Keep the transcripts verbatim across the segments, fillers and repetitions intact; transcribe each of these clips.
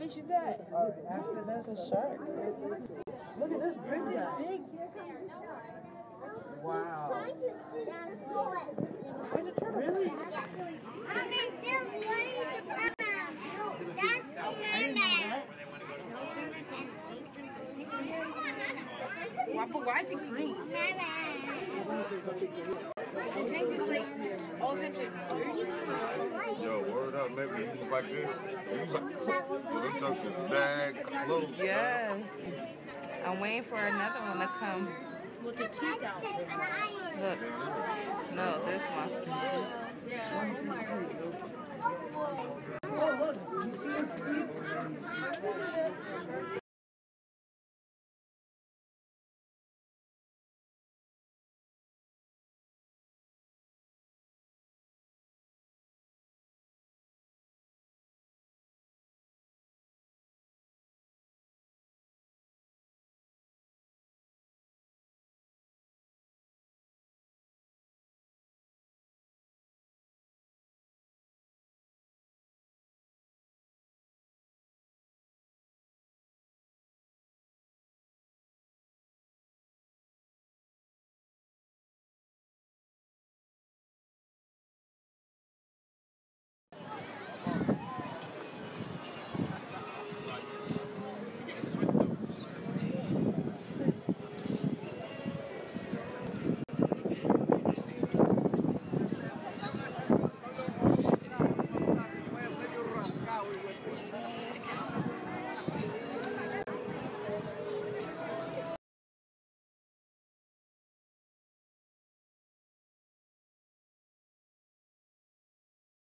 fish is that? Alright, after this, It's a shark. Look at this big guy. Big. Wow. Where's the turtle? Really? Mommy, there's one in the pond. That's the mama. Why, but why is it green? Mama. It changes like all types of colors. Yo, word up, maybe he was like this. He was like, yo, them jokes is bad close. Yes. I'm waiting for another one to come. With the teeth out. Look. No, this one. Oh, look. You see his teeth?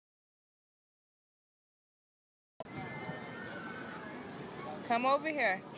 Come over here.